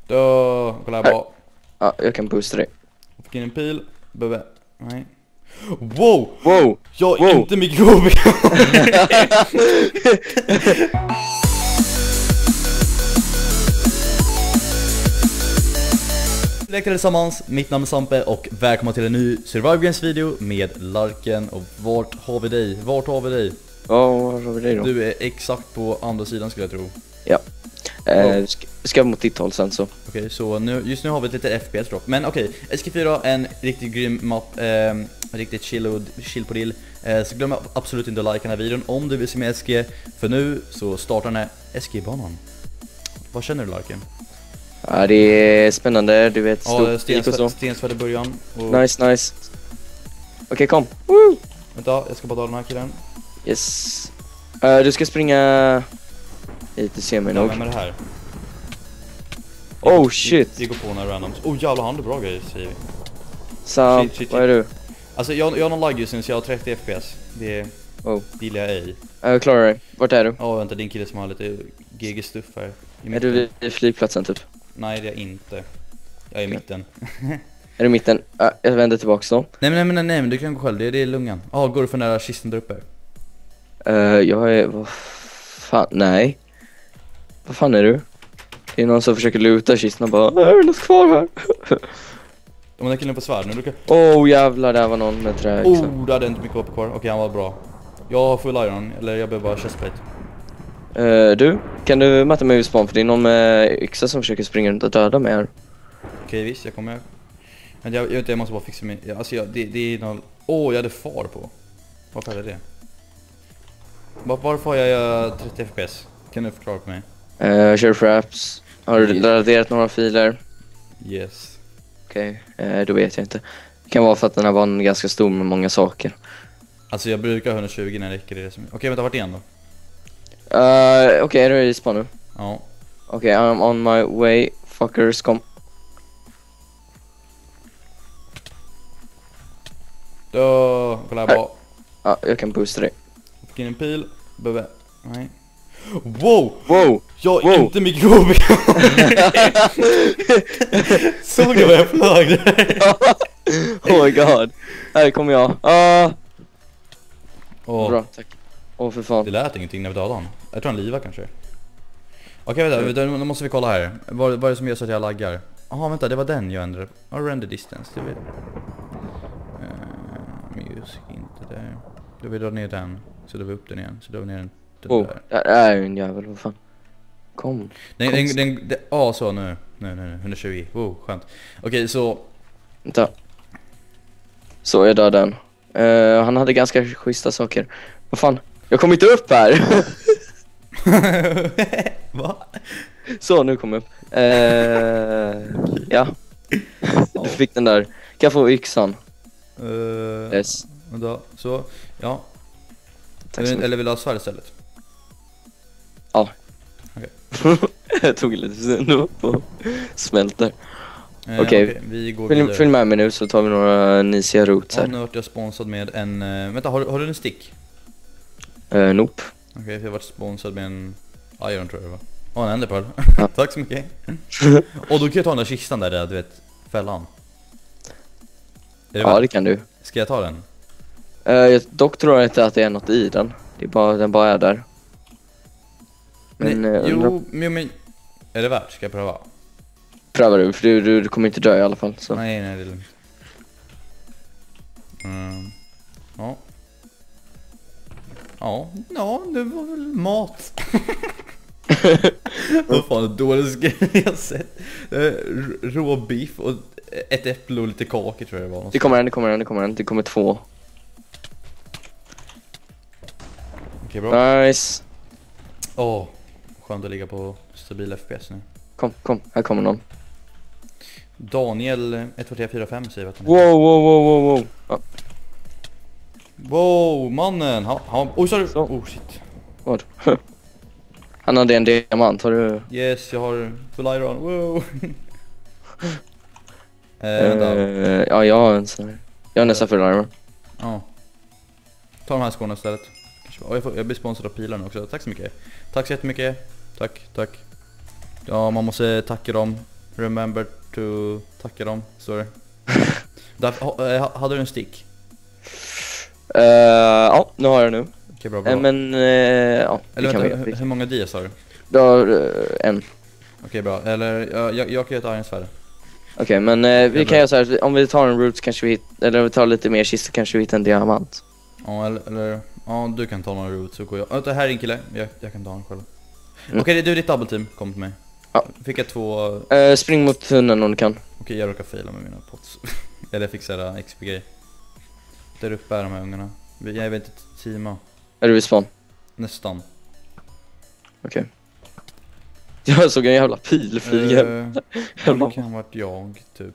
Då, kolla här bara. Ja, jag kan boosta dig. Fick in en pil. Behöver... Nej. Wow! Wow! Jag är Wow. inte mikrobial. Läkare tillsammans, mitt namn är Sampe och välkomna till en ny Survival Games video med Larken. Och vart har vi dig? Vart har vi dig? Ja, var har vi dig då? Du är exakt på andra sidan skulle jag tro. Ja. Ska mot ditt håll sen så. Okej, så just nu har vi ett litet FPS-drop. Men okej, SG4, en riktigt grym map, riktigt chill på dill. Så glöm absolut inte att like den här videon om du vill se med SG. För nu så startar den här SG-banan. Vad känner du, Larken? Ja, det är spännande, du vet. Ja, stensvärd i början och... Nice. Okej, kom. Woo! Vänta, jag ska bara ta den här killen. Yes. Du ska springa hit, du ser mig nog. Vem är det här? Oh shit. Vi går på några randoms. Oh jävlar, han har bra grejer, säger vi. Sam, Shit. vad är du? Alltså jag har någon lag just nu så jag har 30 FPS. Det gillar jag ej. Jag klarar dig. Vart är du? Ja, vänta, din kille som har lite GG-stuff här. Är du vid flygplatsen typ? Nej, det är jag inte. Jag är i mitten. Är du i mitten? Jag vänder tillbaks då. Nej, men du kan gå själv, det är lungan. Ja, går du för nära kisten där uppe? Jag är... Vad fan? Nej. Vad fan är du? Det är någon som försöker luta kistan och bara... Är det något kvar här? Om den killen på svärd nu, du kan... Oh jävlar, där var någon med trä. Oh, där hade inte mycket upp kvar. Okej, han var bra. Jag har full iron, eller jag behöver bara chestplate. Du, kan du möta mig vid spawn? För det är någon med yxa som försöker springa runt och döda mig här. Okej, visst, jag kommer. Men jag måste bara fixa mig. Alltså, det är någon... Åh, jag hade far på. Varför är det? Varför har jag 30 FPS? Kan du förklara för mig? Kör fraps. Har du raderat några filer? Yes. Okej, då vet jag inte. Det kan vara för att den här banan är ganska stor med många saker. Alltså jag brukar ha 120 när det räcker det. Okej, vänta, vart igen då? Okej, är du i spawn nu? Ja. Okej, I'm on my way. Fuckers, kom. Då, kolla här bara. Ja, jag kan boosta dig. Fick in en pil. Behöver... Nej. Wow! Wow! Jag är inte mikrobial. Såg du vad jag flög där? Oh my god. Här kommer jag. Bra, tack. För fan. Det lät ingenting när vi dödade honom. Jag tror han livar kanske. Okej, vänta, då måste vi kolla här. Vad är det som gör så att jag laggar? Jaha, vänta, det var den jag ändrade. Render distance, det vet music, inte där. Då vi drar ner den, så drar vi upp den igen. Så drar vi ner den där. Det är ju en jävel, vad fan. Kom. Så nu 120. Wow, skönt. Okej, så Vänta. Så jag död den. Han hade ganska schyssta saker. Vad fan? Jag kom inte upp här. Va? Så, nu kom jag upp. Ja. Du fick den där. Kan jag få yxan? Yes. Då, så, ja. Eller vill du ha svärd istället? Ja. Okej. Jag tog lite stund på smälter. Okej, vi går vidare. Följ med mig nu så tar vi några nisiga roots här. Ja, nu har jag sponsrad med en... vänta, har du en stick? Nope. Okej, jag har varit sponsrad med en iron tror jag det var. En enderpearl. Ja. Tack så mycket. Och då kan jag ta den där kistan där, du vet, fällan. Ja, det kan du. Ska jag ta den? Dock tror jag inte att det är något i den. Den bara är där. Men, men är det värt? Ska jag pröva? Prövar du, för du kommer inte dö i alla fall så. Nej, det är lugnt. Ja. Ja, det var väl mat. Vad fan, det dåligaste jag sett. Rå biff och ett äpple och lite kakor tror jag det var. Det kommer en. Det kommer 2. Okej, bra. Nice. Skönt att ligga på stabil FPS nu. Kom, här kommer någon. Daniel 1, 2, 3, 4, 5 säger att han Wow. Ja. Wow, mannen. Sorry. Shit. Vad? Han hade en diamant, har du? Yes, jag har full iron. Wow. Ja, jag har en sån här. Jag har nästan full iron. Ja. Ta de här skorna istället. Jag blir sponsrad av pilarna också. Tack så mycket. Tack så jättemycket. Tack. Ja, man måste tacka dem Remember to tacka dem, står det. Hade du en stick? Ja, nu har jag nu. Okej, bra. Men ja, Eller kan vänta, vi. hur många dias har du? Du har en. Okej, bra. Eller jag kan göra ett ironsvärd. Okej, men vi kan göra så här, om vi tar en root kanske vi eller om vi tar lite mer kista kanske vi hittar en diamant. Ja, eller ja, du kan ta några root så går jag. Vänta, här är en kille. Jag kan ta honom själv. Okej, du är ditt double team, kom till mig. Ja. Fick jag 2... Spring mot tunneln om du kan. Okej, jag råkar faila med mina pots. Eller jag fick såhär XP-grej. Där uppe är de här ungarna. Jag vet inte teama. Är du vid spawn? Nästan. Okej. Jag såg en jävla pil flyga. Det kan ha varit jag, typ.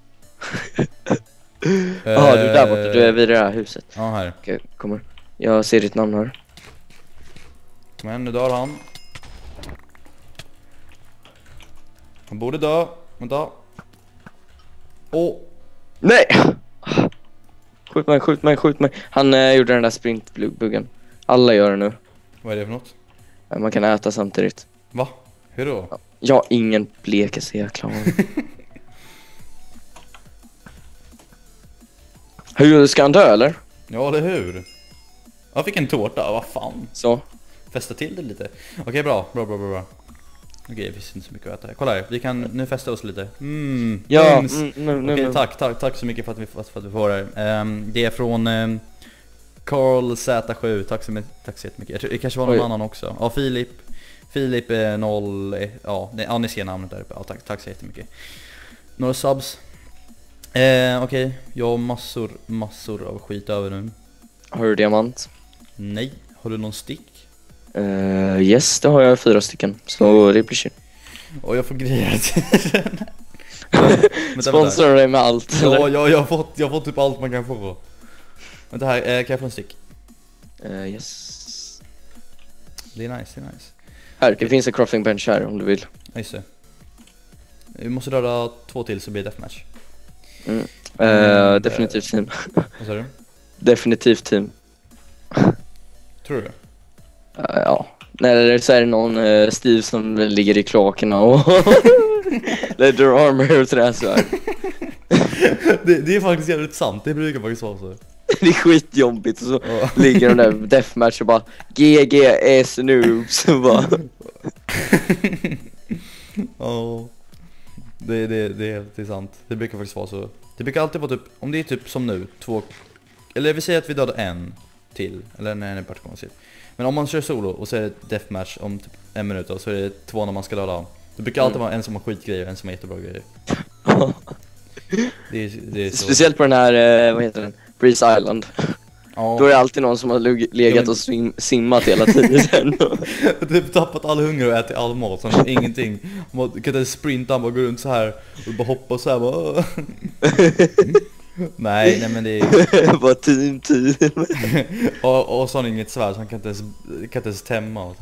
Jaha, du är där borta, du är vid det här huset. Ja, här. Okej, kommer. Jag ser ditt namn här. Men nu dör han. Han borde dö. Vänta. Åh. Nej! Skjut mig. Han gjorde den där sprintbuggen. Alla gör det nu. Vad är det för något? Man kan äta samtidigt. Va? Hur då? Ja, ingen bleke så jag klar. Hur ska han dö eller? Ja, det hur? Jag fick en tårta, vad fan. Så. Fästa till det lite. Okej, bra. Okej, det finns inte så mycket att äta här. Kolla här, vi kan nu fästa oss lite. Ja, Okej, tack så mycket för att vi får det här. Det är från Carl Z7, tack så jättemycket. Jag tror det kanske var någon annan också. Ja, Filip 0, ja, ni ser namnet där uppe. Ja, tack så jättemycket. Några subs. Okej, jag har massor av skit över nu. Har du diamant? Nej, har du någon stick? Yes, det har jag 4 stycken. Så det blir shit. Och jag får grejer till. Sponsrar dig med allt. Ja, jag har fått typ allt man kan få. Vänta här, kan jag få en stick? Yes. Det är nice. Här, det finns en crafting bench här om du vill. Just det. Vi måste röra 2 till så blir det deathmatch. Definitivt team. Vad sa du? Definitivt team. Tror du? Ja. Nej, så är det någon Steve som ligger i kloakerna och ledger armor och sådär så här. Det är faktiskt jävligt sant, det brukar faktiskt vara så. Det är skitjobbigt och så ligger de där deathmatch och bara GGS noobs och bara. Ja. Det är sant. Det brukar faktiskt vara så. Det brukar alltid vara typ, om det är typ som nu, 2, eller vi säger att vi dödar en till, eller nej, det är bara konstigt. Men om man kör solo och så är det deathmatch om typ 1 minut och så är det 2 när man ska döda. Det brukar alltid vara en som har skitgrejer och en som har jättebra grejer. Det är så. Speciellt på den här, vad heter den? Breeze Island. Ja. Då är det alltid någon som har legat och simmat hela tiden. Typ tappat all hunger och ätit all mat, så ingenting. Man kan inte sprinta, man bara gå runt så här och bara hoppa så här bara. Nej men det är bara team. och så har han inget svärd så han kan inte ens tämma.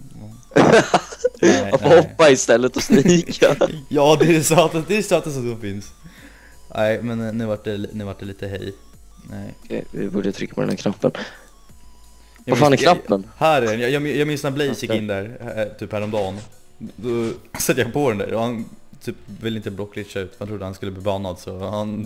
Nej. Hoppa istället och snika. Ja, det är sötet som finns. Nej, men nu vart det lite hej. Nej. Okej, vi borde trycka på den här knappen. Vad fan är knappen? Här är den. Jag minns när Blaze gick in där typ häromdagen. Då satte jag på den där och han typ ville inte blockglitcha ut. Han trodde han skulle bli bannad så han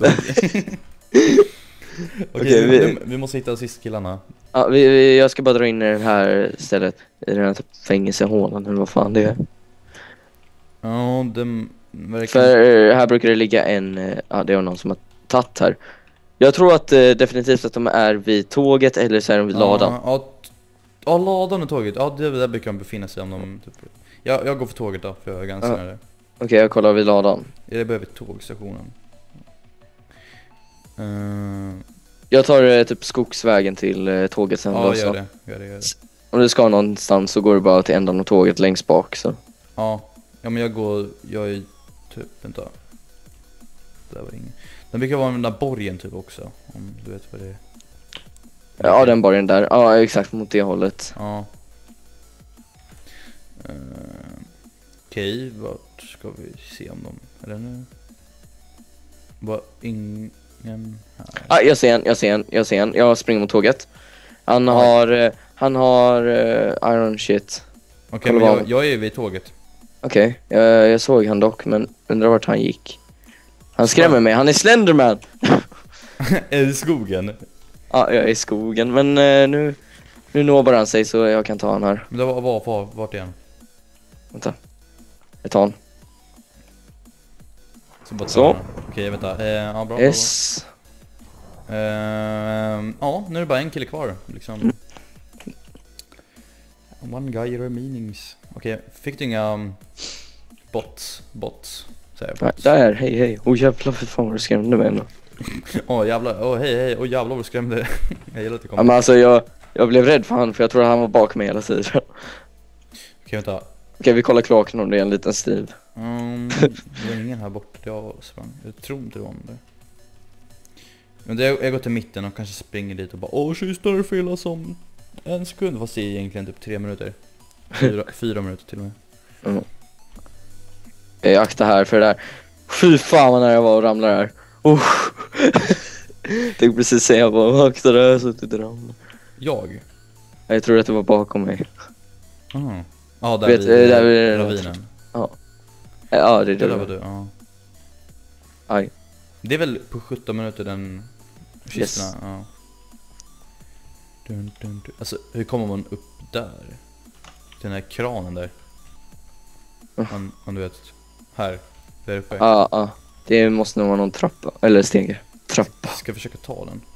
Okej, vi måste hitta sista killarna. Ja, jag ska bara dra in i den här stället. I den här typ fängelsehålan eller vad fan det är. Ja, verkligen. För här brukar det ligga en, ja det är någon som har tagit här. Jag tror att definitivt att de är vid tåget eller så är de vid ladan. Ja, ladan och tåget. Ja, det där brukar de befinna sig om de typ. Jag går för tåget då, för jag är ganska nära. Okej, jag kollar vid ladan. Jag behöver tågstationen. Jag tar typ skogsvägen till tåget sen. Ja, gör det. Om du ska någonstans så går du bara till ändan av tåget längst bak så. Ja, men jag är typ, vänta. Det var ingen. Den brukar vara den där borgen typ också, om du vet vad det är. Ja, den borgen där. Ja, exakt mot det hållet. Ja. Okej, vart ska vi se om de, eller nu? Var ingen här? Ja, jag ser en. Jag springer mot tåget. Han har iron shit. Okej, men jag är vid tåget. Okej, jag såg han dock, men undrar vart han gick. Han skrämmer mig, han är Slenderman! Är det skogen? Ja, jag är i skogen, men nu når han sig så jag kan ta han här. Men det var vart igen? Vänta. Jag tar han. Så. Okej, vänta. Ja, bra. Yes. Ja, nu är det bara en kille kvar liksom. One guy meanings. Okej, fick du inga bots säger jag. Där, hej. Jävlar, för fan vad du skrämde mig ändå. Jävlar, hej, jävlar vad du skrämde. Jag gillar att det kommer. Ja, men alltså jag blev rädd för han, för jag tror att han var bak mig hela tiden. Okej, vänta. Okej, vi kollar kloaken om det är en liten stiv. Det är ingen här borta, jag sprang. Jag tror inte det var det. Men jag går till mitten och kanske springer dit och bara kistan är fel som en sekund. Fast det är egentligen typ 3 minuter. 4 minuter till och med. Jag aktar här för det där. Fy fan vad nära jag var och ramlade här. Tänkte precis säga bara akta det här så att du ramlar. Jag tror att det var bakom mig. Ja, där vid ravinen. Ja, det är det. Där var du, ja. Aj. Det är väl på 17 minuter den kistorna, yes. Ja. Dun. Alltså, hur kommer man upp där? Den här kranen där. Om du vet, här, där uppe. Ja. Det måste nog vara någon trappa, eller stege. Trappa. Jag ska försöka ta den.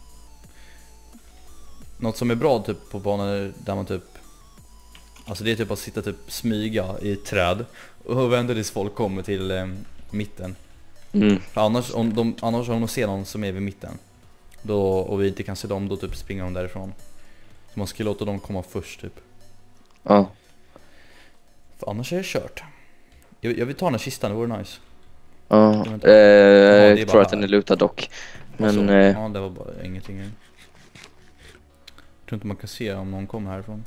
Något som är bra typ på banor där man typ, alltså det är typ att sitta typ smyga i ett träd och vänta tills folk kommer till mitten. För annars om de ser någon som är vid mitten då, och vi inte kan se dem, då typ springer de därifrån. Så man ska låta dem komma först typ. Ja. För annars är det kört. Jag vill ta den här kistan, det vore nice. Ja, jag tror att den är lutad dock. Men ja, det var bara ingenting. Jag tror inte man kan se om någon kommer härifrån.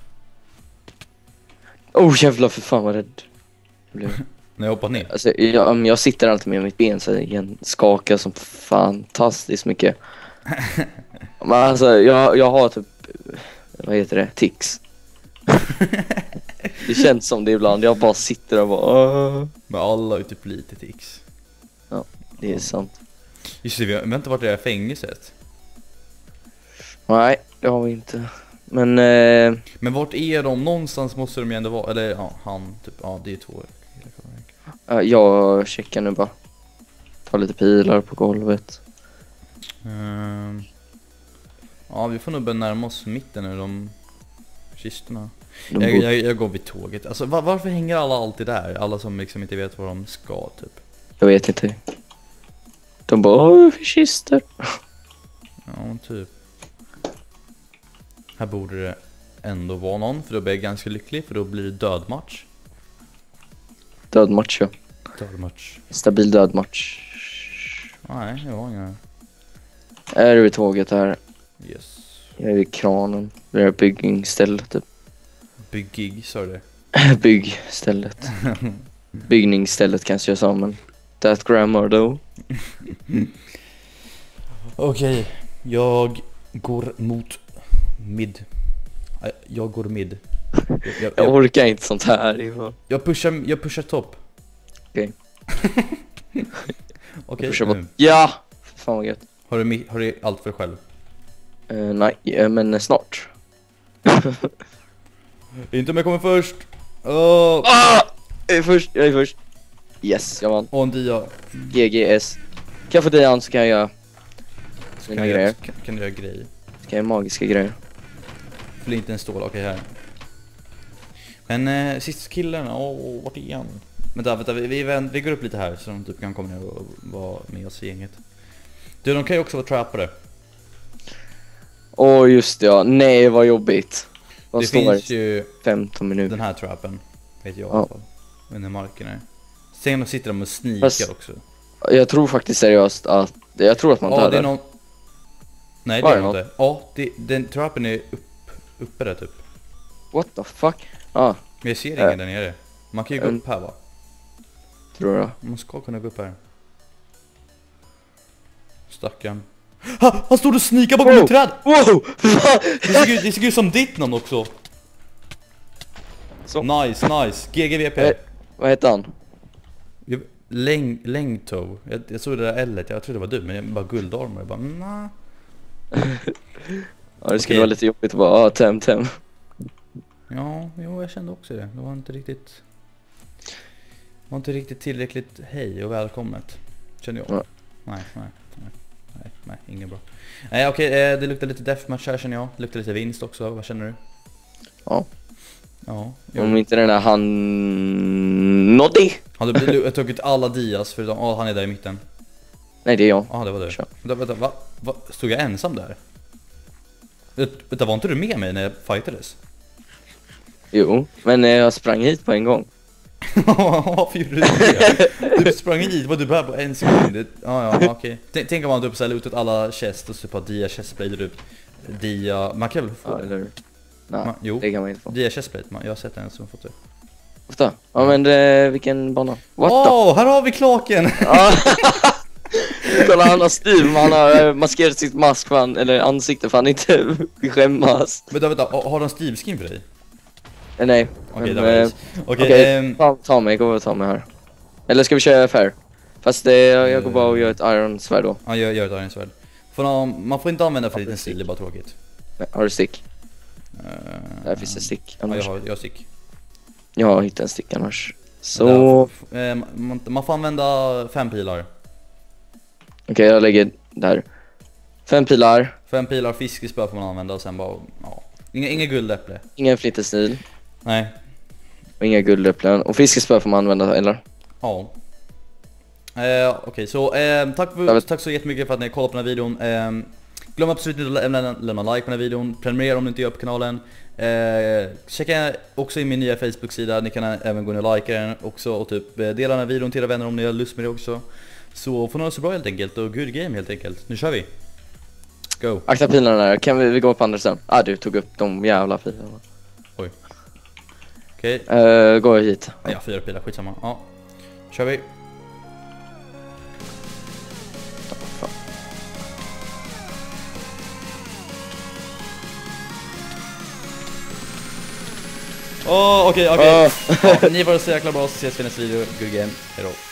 Jävlar, för fan vad rädd. När jag hoppar ner. Alltså, jag sitter alltid med mitt ben så igen skakar som fantastiskt mycket. Men alltså, jag har typ, vad heter det, tics. Det känns som det ibland, jag bara sitter och bara Men alla är typ lite tics. Ja, det är sant. Just det, vi har inte varit i det här fängelset. Nej, det har vi inte. Men vart är de? Någonstans måste de ju ändå vara. Eller ja, han typ, ja det är 2. Jag checkar nu bara. Ta lite pilar på golvet. Ja, vi får nog börja närma oss mitten nu, de kistorna. Jag går vid tåget. Alltså varför hänger alla alltid där? Alla som liksom inte vet vad de ska typ. Jag vet inte. De bara, för kistor. Ja, typ. Här borde det ändå vara någon, för då blir jag ganska lycklig, för då blir det dödmatch. Dödmatch, ja. Dödmatch. Stabil dödmatch. Nej, jag har inga. Är du vid tåget här? Yes. Jag är vid kranen. Det är byggningsstället typ. Byggig, sa du det? Byggstället. Byggningsstället kanske jag sa, men that grammar though. Okej, jag går mot mid. Jag går mid. Jag orkar inte sånt här. Jag pushar topp. Okej. Okej. Ja! Fan vad gött. Har du allt för dig själv? Nej, men snart. Inte om jag kommer först. Jag är först. Yes, jag vann. Och en dia. GGS. Kan jag få dian så kan jag göra mina grejer. Kan du göra grejer? Kan jag göra magiska grejer. Flinten stål, okej här. Men sista killen, vart är han? Vänta, vi går upp lite här så de typ kan komma ner och vara med oss i gänget. Du, de kan ju också vara trappade. Just det, ja. Nej, vad jobbigt. Det finns ju 15 minuter. Den här trappen, vet jag i alla fall. Under marken här. Sen sitter de och sneakar också. Jag tror faktiskt seriöst att jag tror att man tar det är någon. Nej, det är inte. Ja, den trappen är uppe där typ. What the fuck? Men jag ser ingen där nere. Man kan ju gå upp här, va? Tror jag. Man ska kunna gå upp här. Stackarn. Han stod och sneakade bakom ett träd. Wow! Det ser ut som ditt namn också. Så. Nice. GGVP. Vad heter han? Längtov. Jag såg det där L-et, jag trodde det var du, men jag bara guldarmor. Jag bara, nah. Ja, det skulle vara lite jobbigt att bara, tem. Ja, jo, jag kände också det. Det var inte riktigt tillräckligt hej och välkommet, kände jag. Ja. Nej, inget bra. Nej, okej, det luktar lite deathmatch här, känner jag. Det luktar lite vinst också, vad känner du? Ja. Ja. Om inte den där han... Noddy! Har du tagit alla Dias förutom, han är där i mitten. Nej, det är jag. Ja, det var du. Kör. Vänta, va? Stod jag ensam där? Vänta, var inte du med mig när jag fightades? Jo, men jag sprang hit på en gång. Varför gjorde du det? Du sprang hit, var du bara på en sekund? Ja, okej. Tänk om man typ såhär lootat alla chest och så på Dia chestplate typ. Dia, man kan väl få? Ja, eller... Nej, Jo, det kan man inte få. Dia chestplate, jag har sett en som fått det. Ofta? Ja, men vilken bana? What Här har vi klaken! Kolla, han har Steve, han har maskerat sitt mask för han, eller ansikte för han inte skämmas. Vänta, har de Steve skin för dig? Nej. Okej, det var Okej, ta mig, gå och ta mig här. Eller ska vi köra fair? Fast jag går bara och gör ett iron svärd då. Ja, gör ett iron svärd. Man får inte använda för liten stil, det är bara tråkigt. Har du stick? Där finns det stick. Ja, jag har stick. Jag har hittat en stick annars. Så... Man får använda 5 pilar. Okej, jag lägger där. 5 pilar. 5 pilar, fiskespö får man använda och sen bara, ja. Inga guldäpple. Ingen flintersnil. Nej. Och inga guldäpplen. Och fiskespö får man använda, eller? Ja. Okej, så tack så jättemycket för att ni kollade på den här videon. Glöm absolut inte att lämna like på den här videon. Prenumerera om ni inte gör på kanalen. Checka också in min nya Facebook-sida. Ni kan även gå in och likea den också. Och typ dela den här videon till era vänner om ni har lust med det också. Så får ni ha så bra helt enkelt. Och good game helt enkelt. Nu kör vi. Go. Akta pilarna där. Kan vi gå på andra sidan? Du tog upp de jävla pilarna. Oj. Okej. Gå hit. Ja, 4 pilar, skitsamma. Ja. Kör vi. Okej. Ja, ni får så jäkla bra, så ses vi i nästa video. Good game. Hejdå.